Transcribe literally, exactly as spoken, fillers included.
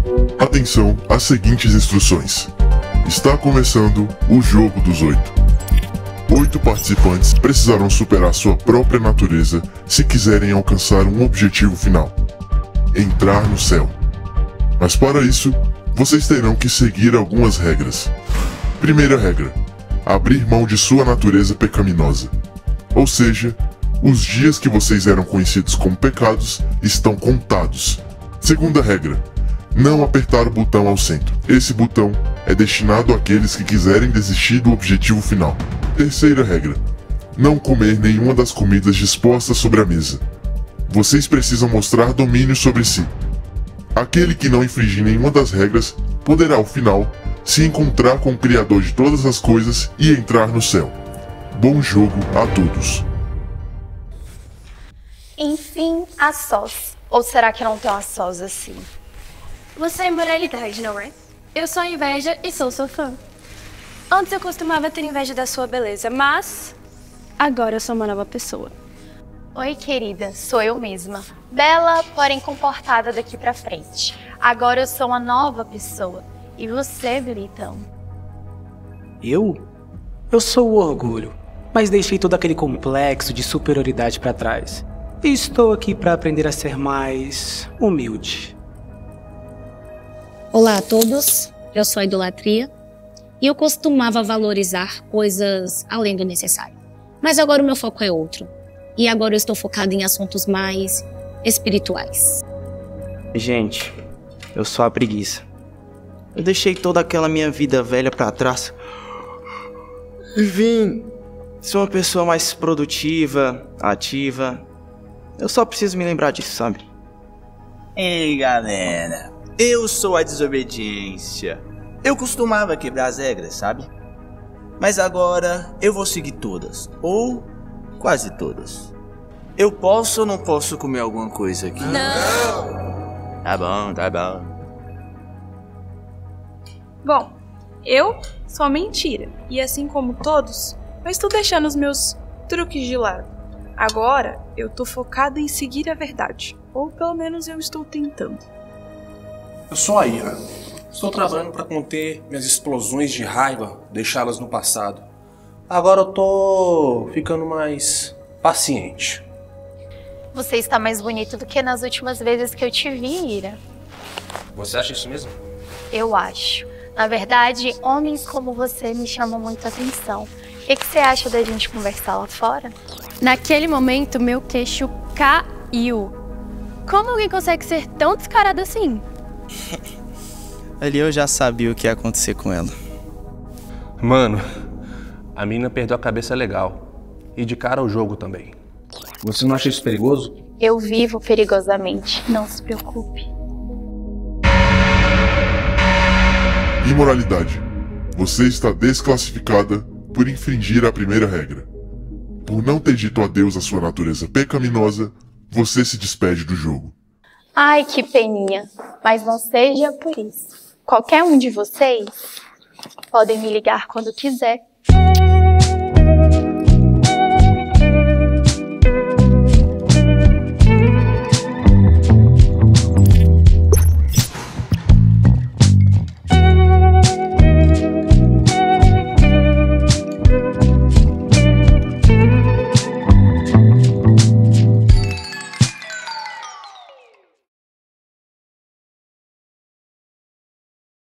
Atenção às seguintes instruções. Está começando o Jogo dos Oito. Oito participantes precisarão superar sua própria natureza se quiserem alcançar um objetivo final: entrar no céu. Mas para isso, vocês terão que seguir algumas regras. Primeira regra: abrir mão de sua natureza pecaminosa. Ou seja, os dias que vocês eram conhecidos como pecados estão contados. Segunda regra: não apertar o botão ao centro. Esse botão é destinado àqueles que quiserem desistir do objetivo final. Terceira regra: não comer nenhuma das comidas dispostas sobre a mesa. Vocês precisam mostrar domínio sobre si. Aquele que não infringir nenhuma das regras poderá, ao final, se encontrar com o Criador de todas as coisas e entrar no céu. Bom jogo a todos. Enfim, a sós. Ou será que não tem uma sós assim? Você é imoralidade, não é? Eu sou inveja e sou sua fã. Antes eu costumava ter inveja da sua beleza, mas agora eu sou uma nova pessoa. Oi, querida, sou eu mesma. Bela, porém comportada daqui pra frente. Agora eu sou uma nova pessoa. E você, Bilitão? Eu? Eu sou o orgulho, mas deixei todo aquele complexo de superioridade pra trás. E estou aqui pra aprender a ser mais humilde. Olá a todos, eu sou a Idolatria e eu costumava valorizar coisas além do necessário. Mas agora o meu foco é outro. E agora eu estou focado em assuntos mais espirituais. Gente, eu sou a preguiça. Eu deixei toda aquela minha vida velha pra trás e vim ser uma pessoa mais produtiva, ativa. Eu só preciso me lembrar disso, sabe? Ei, galera. Eu sou a desobediência. Eu costumava quebrar as regras, sabe? Mas agora eu vou seguir todas, ou quase todas. Eu posso ou não posso comer alguma coisa aqui? Não! Tá bom, tá bom. Bom, eu sou a mentira. E assim como todos, eu estou deixando os meus truques de lado. Agora, eu tô focada em seguir a verdade. Ou pelo menos eu estou tentando. Eu sou a ira. Estou trabalhando para conter minhas explosões de raiva, deixá-las no passado. Agora eu tô ficando mais paciente. Você está mais bonito do que nas últimas vezes que eu te vi, Ira. Você acha isso mesmo? Eu acho. Na verdade, homens como você me chamam muita atenção. O que, que você acha da gente conversar lá fora? Naquele momento, meu queixo caiu. Como alguém consegue ser tão descarado assim? Ali eu já sabia o que ia acontecer com ela. Mano, a mina perdeu a cabeça legal. E de cara ao jogo também. Você não acha isso perigoso? Eu vivo perigosamente, não se preocupe. Imoralidade. Você está desclassificada por infringir a primeira regra. Por não ter dito adeus à sua natureza pecaminosa, você se despede do jogo. Ai, que peninha. Mas não seja por isso. Qualquer um de vocês podem me ligar quando quiser